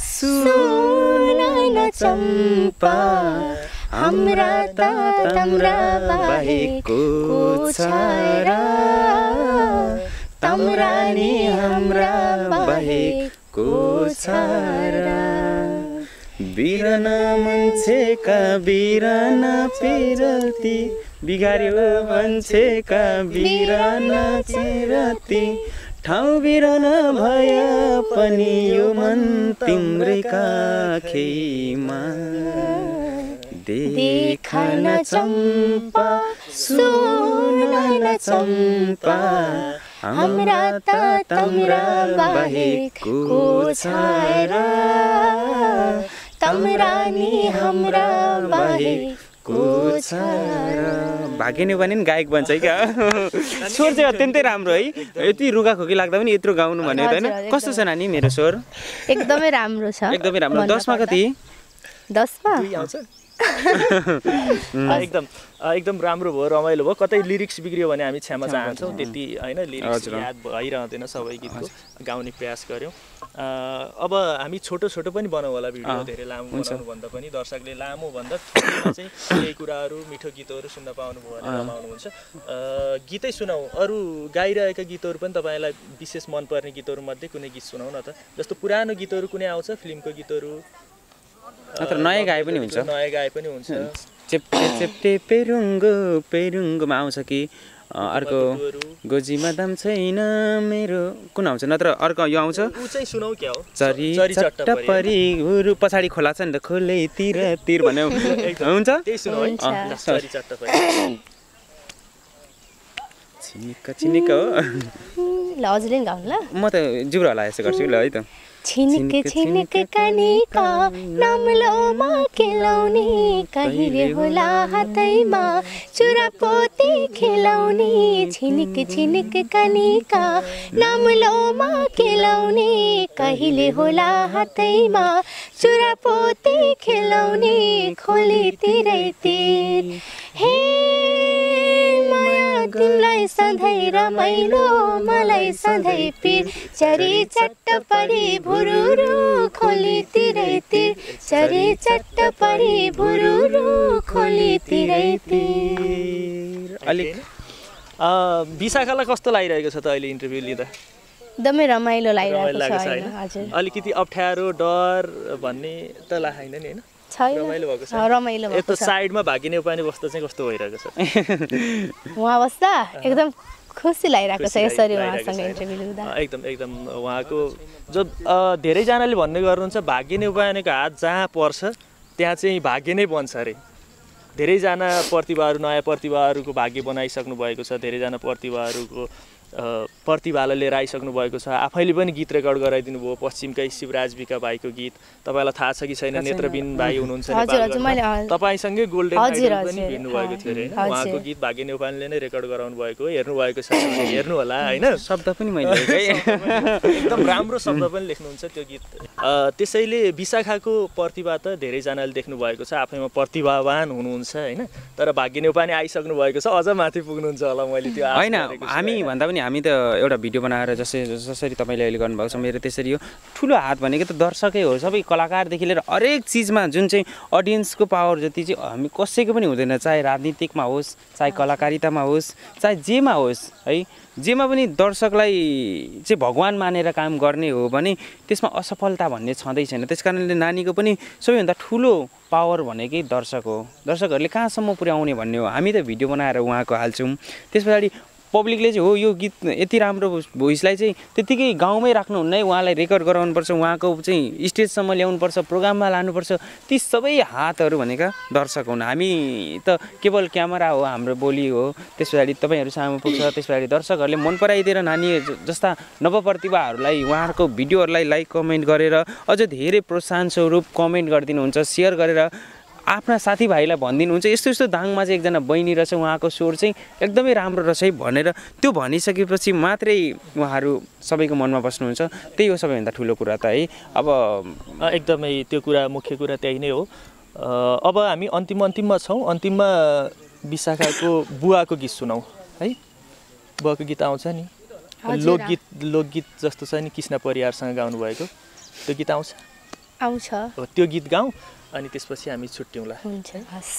सुन चम्पा हाम्रा त तम्रा बाहेको छ र तम्रा नि हाम्रा बाहेको छ र बिरना मान्छेका बिरना पिरती बिगार्यो मान्छेका बिरना चिरती ठाउँ बिरना भए पनि यो मन तिम्रै काखैमा देखन चम्पा सुन चम्पा हाम्रा त तम्रा बाहेको छ र तम्रा नि हाम्रा बाहेको छ र भाग्य नेपाली नि गायक बन्छ है क्या स्वर चाहिँ अत्यन्तै राम्रो है यति रुगा खोकी लाग्दा पनि यत्रो गाउनु भन्यो होइन कस्तो छ नानी मेरो स्वर एकदमै राम्रो छ एकदमै राम्रो 10मा कति 10मा एकदम राम्रो भयो, रमाइलो भयो। कतै लिरिक्स बिग्रियो भने हामी क्षमा चाहन्छौँ, त्यति होइन, लिरिक्स याद भइरहँदैन सबै गीतको, गाउने प्रयास गऱ्यौँ। अब हामी छोटो छोटो पनि बनाउँ होला भिडियो, धेरै लामो बनाउनुभन्दा पनि दर्शकले लामो भन्दा थोरैमा चाहिँ केही कुराहरू मिठो गीतहरू सुन्न पाउनुभयो भने रमाउनुहुन्छ। गीतै सुनाऊ, अरू गाइरहेका गीतहरू पनि तपाईँलाई विशेष मनपर्ने गीतहरूमध्ये कुनै गीत सुनाऊ न त। जस्तो पुरानो गीतहरू कुनै आउँछ, फिल्मको गीतहरू, नत्र नयाँ गाए पनि हुन्छ, नयाँ गाए पनि हुन्छ। चेप्टे चेप्टे पेरुङ्गोमा आउँछ कि अर्को गोजीमा दाम छैन मेरो, कुन आउँछ? नत्र अर्को यो आउँछ चरी चट्टपरी हुरु, पछाडि खोला छ नि त, खोलै तिर तिर भन्ने हुन्छ। छिनिक्क छिनिक्क हो, ल हजुरले नि गाउनु ल। म त जिब्रो होला यसो गर्छु ल है त। छिनिक छिनिक कनिका नम्लोमा खेलाउने, कहिले होला हातैमा चुरापोती खेलाउने। छिनिक छिनिक कनिका नम्लोमा खेलाउने, कहिले होला हातैमा चुरापोती खेलाउने। खोली तिरैतिर हे माया तिमीलाई सधैँ रमाइलो, मलाई सधैँ पिर। चरी चट्ट परी भुरुरु खोली तिरैतिर, चरी चट्ट परी भुरुरु खोली तिरैतिर। अलिक विशाखालाई कस्तो लागिरहेको छ त अहिले इन्टरभ्यू लिँदा? एकदमै रमाइलो लागिरहेको छ होइन। अलिकति अप्ठ्यारो डर भन्ने त लागेन नि होइन? रमाइलो भएको छ, रमाइलो भएको छ। यस्तो साइडमा भागिने उपायले बस्दा चाहिँ कस्तो भइरहेको छ? उहाँ बस्दा एकदम खुसी लागिरहेको छ यसरी उहाँसँग इन्टरभ्यू लिँदा। एकदम उहाँको जो धेरैजनाले भन्ने गर्नुहुन्छ भाग्य नै उपायको हात जहाँ पर्छ त्यहाँ चाहिँ भाग्य नै बन्छ अरे। धेरैजना प्रतिभाहरू, नयाँ प्रतिभाहरूको भाग्य बनाइसक्नु भएको छ, धेरैजना प्रतिभाहरूको प्रतिभालाई लिएर आइसक्नु भएको छ। आफैले पनि गीत रेकर्ड गराइदिनु भयो, पश्चिमकै शिवराज बिका भाइको गीत। तपाईँलाई थाहा छ कि छैन, नेत्रबिन भाइ हुनुहुन्छ, तपाईँसँगै गोल्डन आइडल पनि भिड्नु भएको थियो अरे होइन? उहाँको गीत भाग्य नेपालले नै रेकर्ड गराउनु भएको, हेर्नु भएको छ, हेर्नु होला होइन? शब्द पनि मैले एकदम राम्रो शब्द पनि लेख्नुहुन्छ त्यो गीत। त्यसैले विशाखाको प्रतिभा त धेरैजनाले देख्नु भएको छ, आफैमा प्रतिभावान हुनुहुन्छ होइन? तर भाग्य नेपाली आइसक्नु भएको छ, अझ माथि पुग्नुहुन्छ होला मैले त्यो होइन। हामी भन्दा पनि हामी त एउटा भिडियो बनाएर जसरी तपाईँले अहिले गर्नुभएको छ मेरो त्यसरी हो। ठुलो हात भनेको त दर्शकै हो, सबै कलाकारदेखि लिएर हरेक चिजमा जुन चाहिँ अडियन्सको पावर जति चाहिँ हामी कसैको पनि हुँदैन, चाहे राजनीतिकमा होस्, चाहे कलाकारितामा होस्, चाहे जेमा होस् है। जेमा पनि दर्शकलाई चाहिँ भगवान मानेर काम गर्ने हो भने त्यसमा असफलता भन्ने छँदै छैन। त्यस कारणले नानीको पनि सबैभन्दा ठुलो पावर भनेकै दर्शक हो। दर्शकहरूले कहाँसम्म पुर्याउने भन्ने हो। हामी त भिडियो बनाएर उहाँको हाल्छौँ, त्यस पछाडि पब्लिकले चाहिँ हो यो गीत यति राम्रो भोइसलाई चाहिँ त्यतिकै गाउँमै राख्नुहुन्न है, उहाँलाई रेकर्ड गराउनुपर्छ, उहाँको चाहिँ स्टेजसम्म ल्याउनुपर्छ, प्रोग्राममा लानुपर्छ। ती सबै हातहरू भनेका दर्शक हुन्। हामी त केवल क्यामेरा हो, हाम्रो बोली हो, त्यस पछाडि तपाईँहरू सामु पुग्छ। त्यस पछाडि दर्शकहरूले मन पराइदिएर नानी जस्ता नवप्रतिभाहरूलाई उहाँहरूको भिडियोहरूलाई लाइक कमेन्ट गरेर अझ धेरै प्रोत्साहन स्वरूप कमेन्ट गरिदिनुहुन्छ, सेयर गरेर आफ्ना साथीभाइलाई भनिदिनुहुन्छ यस्तो यस्तो दाङमा चाहिँ एकजना बहिनी रहेछ, उहाँको स्वर चाहिँ एकदमै राम्रो रहेछ है भनेर त्यो भनिसकेपछि मात्रै उहाँहरू सबैको मनमा बस्नुहुन्छ। त्यही हो सबैभन्दा ठुलो कुरा त है। अब एकदमै त्यो कुरा, मुख्य कुरा त्यही नै हो। अब हामी अन्तिममा छौँ। अन्तिममा विशाखाको बुवाको गीत सुनाऊ है। बुवाको गीत आउँछ नि, लोकगीत जस्तो छ नि, कृष्ण परियारसँग गाउनुभएको त्यो गीत आउँछ? त्यो गीत गाउँ अनि त्यसपछि हामी छुट्ट्यौँला। हुन्छ, हस्।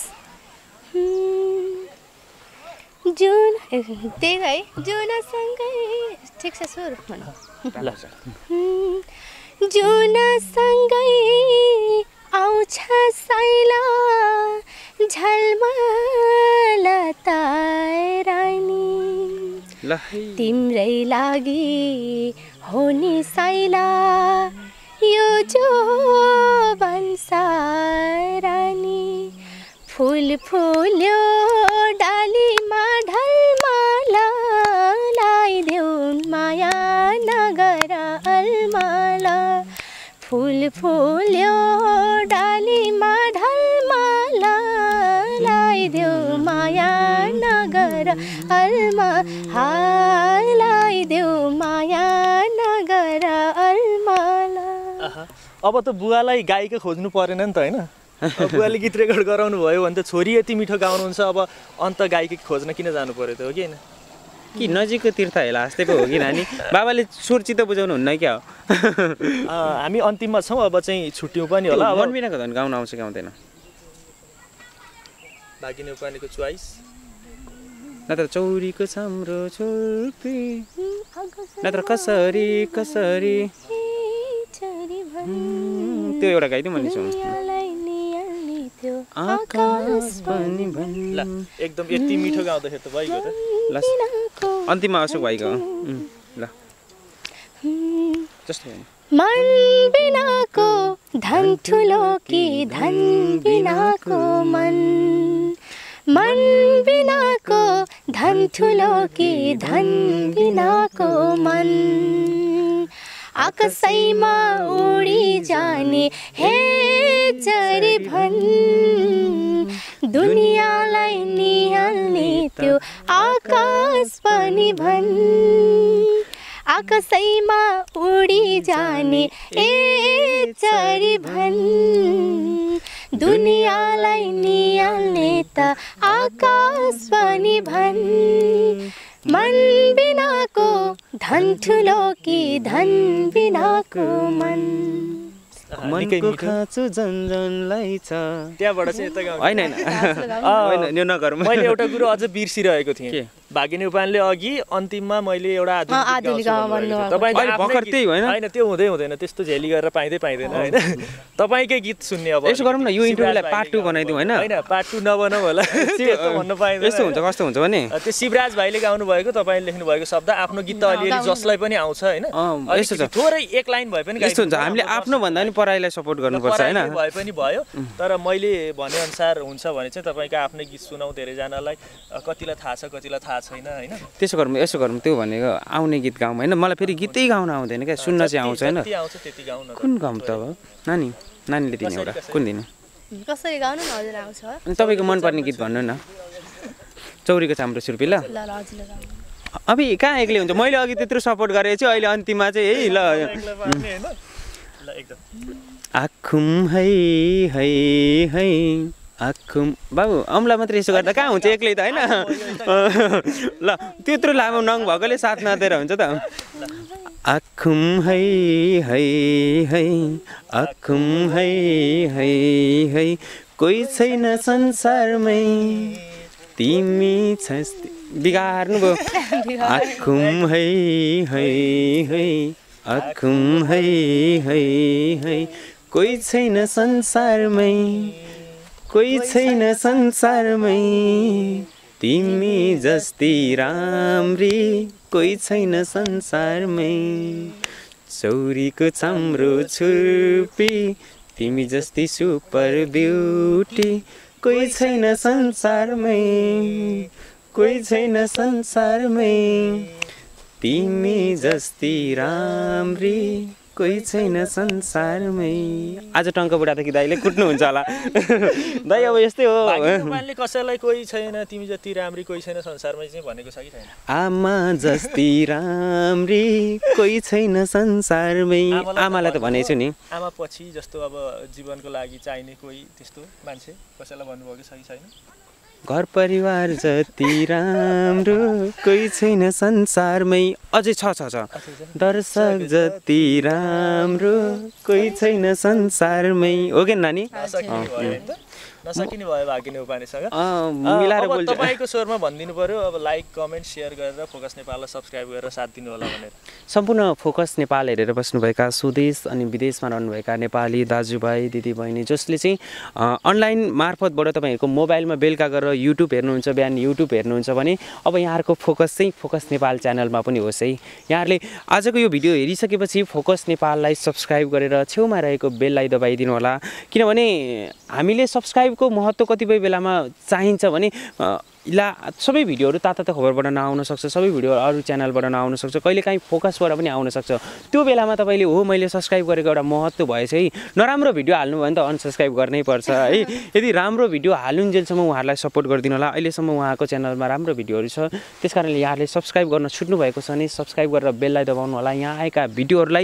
जुन त्यही है, जुनसँगै ठिक छ सुर ल। जुनसँगै आउँछ साइला झलमल तारानी, तिम्रै लागि हो नि साइला यो जो बन्सारानी। फुल फुल्यो डालीमा ढलमाला, लाइदेऊ माया नगर अलमाला। फुल फुल्यो डालीमा ढलमाला, लाइदेऊ माया नगर अलमाला, लाइदेऊ माया नगर अलमाला। अब त बुवालाई गायिका खोज्नु परेन नि त होइन? बुवाले गीत रेकर्ड गराउनु भयो भने त छोरी यति मिठो गाउनुहुन्छ अब अन्त गायकी खोज्न किन जानु पर्यो त हो कि होइन कि नजिकको तीर्थ हेला जस्तै पो हो कि नानी बाबाले स्वर चित्त बुझाउनु हुन्न क्या हो हामी अन्तिममा छौँ अब चाहिँ छुट्यौँ पनि होला अब मनबिनाको धन गाउन आउँछ कि आउँदैन बाँकी नेपालीको चोइस नत्र चौरीको छाम्रो छुर्पी नत्र कसरी कसरी त्यो एउटा गाइदिउँ मैले सुन आकाश पनि ल एकदम यति मिठो गाउँदाखेरि त भइगयो त ल अन्तिममा अशोक भाइको ल जस्तो मन बिनाको धन ठुलो कि धन बिनाको मन मन बिनाको धन ठुलो कि धन बिनाको मन आकाशैमा उडी जाने हे चरी भन दुनियाँलाई निहाल्ने त्यो आकाश पनि भन आकाशैमा उडी जाने ए चरी भन दुनियाँलाई निहाल्ने त आकाश पनि भन मन बिनाको धन ठुलो कि धन बिनाको मन मनको खाँचो जनजनलाई छ त्यहाँबाट चाहिँ यता गाउँ होइन होइन यो नगरौँ मैले एउटा कुरो अझ बिर्सिरहेको थिएँ भागी नेपालले अघि अन्तिममा मैले एउटा आधुनिक भर्खर त्यही होइन होइन त्यो हुँदै हुँदैन त्यस्तो झेली गरेर पाइँदैन होइन तपाईँकै गीत सुन्ने अब यसो गरौँ न यो इन्टरभ्यूलाई पार्ट 2 बनाइदिउँ होइन होइन पार्ट 2 नबनाऊ होला त्यस्तो भन्न पाइँदैन यस्तो हुन्छ कस्तो हुन्छ भने त्यो शिवराज भाइले गाउनु भएको तपाईँले लेख्नु भएको शब्द आफ्नो गीत त अलिअलि जसलाई पनि आउँछ होइन यस्तो छ थोरै एक लाइन भए पनि यस्तो हुन्छ हामीले आफ्नो भन्दा पनि पराईलाई सपोर्ट गर्नुपर्छ होइन भए पनि भयो तर मैले भने अनुसार हुन्छ भने चाहिँ तपाईँको आफ्नै गीत सुनाऊ धेरैजनालाई कतिलाई थाहा छ कतिलाई थाहा छैन होइन त्यसो गरौँ यसो गरौँ त्यो भनेको आउने गीत गाउँ होइन मलाई फेरि गीतै गाउन आउँदैन क्या सुन्न चाहिँ आउँछ होइन कुन गाउँ त अब नानीले दिने एउटा कुन दिने कसरी गाउनु न हजुर आउँछ अनि तपाईँको मनपर्ने गीत भन्नु न चौरीको चाम्रो छुर्पी ल अब कहाँ एक्लै हुन्छ मैले अघि त्यत्रो सपोर्ट गरेको छु अहिले अन्तिममा चाहिँ है ल आखुम है है है आखुम बाबु औँला मात्रै यसो गर्दा कहाँ हुन्छ एक्लै त होइन ल त्यत्रो लामो नङ भएकोले साथ नदिएर हुन्छ त आखुम है है है आखुम है है है कोही छैन संसारमै तिमी छस् बिगार्नु भयो आखुम है है है आखुम है है है कोही छैन संसारमै कोही छैन संसारमै तिमी जस्ती राम्री कोही छैन संसारमै चौरीको चाम्रो छुर्पी तिमी जस्ती सुपर ब्युटी कोही छैन संसारमै कोही छैन संसारमै तिमी जस्ती राम्री कोही छैन संसारमै आज टङ्क बुढा त कि दाइले कुट्नुहुन्छ होला दाइ अब यस्तै हो नेपालले कसैलाई कोही छैन तिमी जति राम्री कोही छैन संसारमै चाहिँ भनेको छ कि छैन आमा जस्ती राम्री कोही छैन संसारमै आमालाई त भनेको छु नि आमा पछि जस्तो अब जीवनको लागि चाहिने कोही त्यस्तो मान्छे कसैलाई भन्नुभयो कि छ कि छैन घर परिवार जति राम्रो कोही छैन संसारमै अझै छ दर्शक जति राम्रो कोही छैन संसारमै हो कि नानी नसकिने भयो भागिने उपानेसँग मिलाएर बोल्छ तपाईँको स्वरमा भनिदिनु पर्यो अब लाइक कमेन्ट सेयर गरेर फोकस नेपाललाई सब्सक्राइब गरेर साथ दिनु होला भनेर सम्पूर्ण फोकस नेपाल हेरेर बस्नुभएका स्वदेश अनि विदेशमा रहनुभएका नेपाली दाजुभाइ दिदीबहिनी जसले चाहिँ अनलाइन मार्फतबाट तपाईँहरूको मोबाइलमा बेलुका गरेर युट्युब हेर्नुहुन्छ बिहान युट्युब हेर्नुहुन्छ भने अब यहाँहरूको फोकस चाहिँ फोकस नेपाल च्यानलमा पनि होस् है यहाँहरूले आजको यो भिडियो हेरिसकेपछि फोकस नेपाललाई सब्सक्राइब गरेर छेउमा रहेको बेललाई दबाइदिनु होला किनभने हामीले सब्सक्राइबको महत्त्व कतिपय बेलामा चाहिन्छ भने सबै भिडियोहरू ताता खबरबाट नआउन सक्छ सबै भिडियो अरू च्यानलबाट नआउन सक्छ कहिलेकाहीँ फोकसबाट पनि आउन सक्छ त्यो बेलामा तपाईँले हो मैले सब्सक्राइब गरेको एउटा महत्त्व भएछ है नराम्रो भिडियो हाल्नु भयो भने त अनसब्सक्राइब गर्नै पर्छ है यदि राम्रो भिडियो हालुन्जेलसम्म उहाँहरूलाई सपोर्ट गरिदिनु होला अहिलेसम्म उहाँको च्यानलमा राम्रो भिडियोहरू छ त्यसकारणले यहाँले सब्सक्राइब गर्न छुट्नु भएको छ भने सब्सक्राइब गरेर बेललाई दबाउनु होला यहाँ आएका भिडियोहरूलाई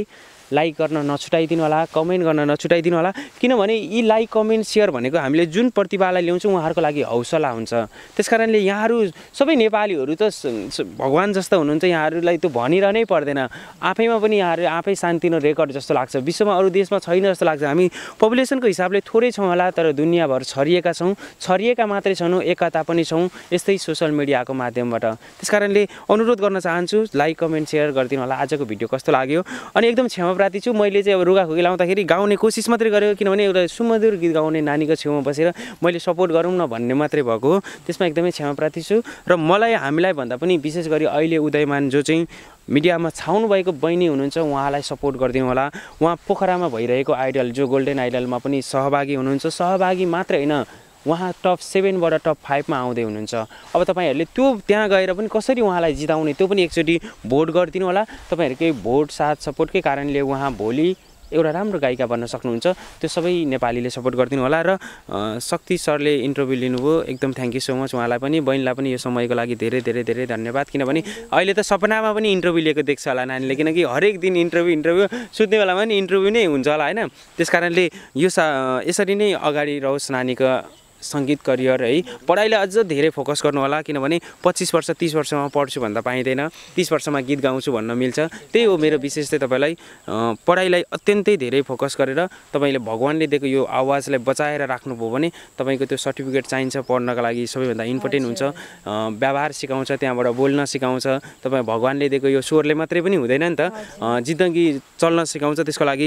लाइक गर्न नछुटाइदिनु होला, कमेन्ट गर्न नछुटाइदिनु होला, किनभने यी लाइक कमेन्ट सेयर भनेको हामीले जुन प्रतिभालाई ल्याउँछौँ उहाँहरूको लागि हौसला हुन्छ। त्यस कारणले यहाँहरू सबै नेपालीहरू त भगवान् जस्तो हुनुहुन्छ, यहाँहरूलाई त्यो भनिरहनै पर्दैन। आफैमा पनि यहाँहरू आफै सानोतिनो रेकर्ड जस्तो लाग्छ, विश्वमा अरू देशमा छैन जस्तो लाग्छ। हामी पपुलेसनको हिसाबले थोरै छौँ होला, तर दुनियाँभर छरिएका छौँ, छरिएका मात्रै छौँ, एकता पनि छौँ यस्तै सोसल मिडियाको माध्यमबाट। त्यस कारणले अनुरोध गर्न चाहन्छु, लाइक कमेन्ट सेयर गरिदिनु होला। आजको भिडियो कस्तो लाग्यो? अनि एकदम क्षमाप्रार्थी छु, मैले चाहिँ अब रुगाखोकी लाउँदाखेरि गाउने कोसिस मात्रै गरेको, किनभने एउटा सुमधुर गीत गाउने नानीको छेउमा बसेर मैले सपोर्ट गरौँ न भन्ने मात्रै भएको हो। त्यसमा एकदमै क्षमाप्रार्थी छु। र हामीलाई भन्दा पनि विशेष गरी अहिले उदयमान जो चाहिँ मिडियामा छाउनु भएको बहिनी हुनुहुन्छ, उहाँलाई सपोर्ट गरिदिनु होला। उहाँ पोखरामा भइरहेको आइडल जो गोल्डन आइडलमा पनि सहभागी हुनुहुन्छ, सहभागी मात्रै होइन उहाँ टप 7 बाट टप 5 मा आउँदै हुनुहुन्छ। अब तपाईँहरूले त्यो त्यहाँ गएर पनि कसरी उहाँलाई जिताउने त्यो पनि एकचोटि भोट गरिदिनु होला। तपाईँहरूकै भोट साथ सपोर्टकै कारणले उहाँ भोलि एउटा राम्रो गायिका बन्न सक्नुहुन्छ। त्यो सबै नेपालीले सपोर्ट गरिदिनु होला। र शक्ति सरले इन्टरभ्यू लिनुभयो, एकदम थ्याङ्क यू सो मच उहाँलाई पनि, बहिनीलाई पनि यो समयको लागि धेरै धेरै धेरै धन्यवाद। किनभने अहिले त सपनामा पनि इन्टरभ्यू लिएको देख्छ होला नानीले, किनकि हरेक दिन इन्टरभ्यू सुत्ने बेलामा पनि इन्टरभ्यू नै हुन्छ होला होइन। त्यस कारणले यो यसरी नै अगाडि रहोस् नानीको सङ्गीत करियर है। पढाइलाई अझ धेरै फोकस गर्नु होला, किनभने 25 वर्ष 30 वर्षमा पढ्छु भन्दा पाइँदैन, 30 वर्षमा गीत गाउँछु भन्न मिल्छ। त्यही हो मेरो विशेष चाहिँ तपाईँलाई पढाइलाई अत्यन्तै धेरै फोकस गरेर तपाईँले भगवान्ले दिएको यो आवाजलाई बचाएर राख्नुभयो भने तपाईँको त्यो सर्टिफिकेट चाहिन्छ पढ्नका लागि, सबैभन्दा इम्पोर्टेन्ट हुन्छ। व्यवहार सिकाउँछ, त्यहाँबाट बोल्न सिकाउँछ। तपाईँ भगवान्ले दिएको यो स्वरले मात्रै पनि हुँदैन नि त, जिन्दगी चल्न सिकाउँछ। त्यसको लागि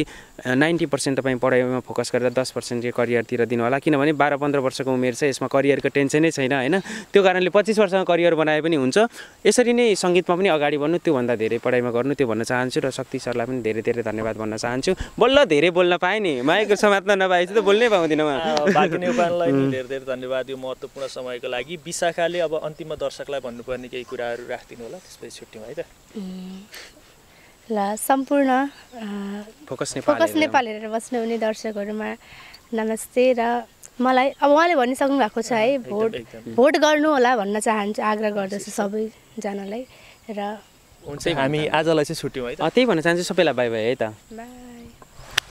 90% तपाईँ पढाइमा फोकस गरेर 10% चाहिँ करियरतिर दिनु होला, किनभने 12-15 वर्ष उमेर छ, यसमा करियरको टेन्सनै छैन होइन। त्यो कारणले 25 वर्षमा करियर बनाए पनि हुन्छ। यसरी नै सङ्गीतमा पनि अगाडि बढ्नु, त्योभन्दा धेरै पढाइमा गर्नु, त्यो भन्न चाहन्छु। र शक्ति सरलाई पनि धेरै धेरै धन्यवाद भन्न चाहन्छु। बल्ल धेरै बोल्न पाएँ नि, माइकको समात्न नपाएपछि त बोल्नै पाउँदिनँ म। बाँकी नेपाललाई धेरै धेरै धन्यवाद यो महत्त्वपूर्ण समयको लागि। विशाखाले अब अन्तिममा दर्शकलाई भन्नुपर्ने केही कुराहरू राखिदिनु होला, त्यसपछि छुट्यौँ है त। ल सम्पूर्ण फोकस नेपाल हेरेर बस्नुहुने दर्शकहरूमा नमस्ते। र मलाई अब उहाँले भनिसक्नु भएको छ है, भोट गर्नु होला भन्न चाहन्छु, आग्रह गर्दछु सबैजनालाई। र हुन्छ, हामी आजलाई चाहिँ छुट्यौँ है त। त्यही भन्न चाहन्छु सबैलाई बाई बाई है त। बाई।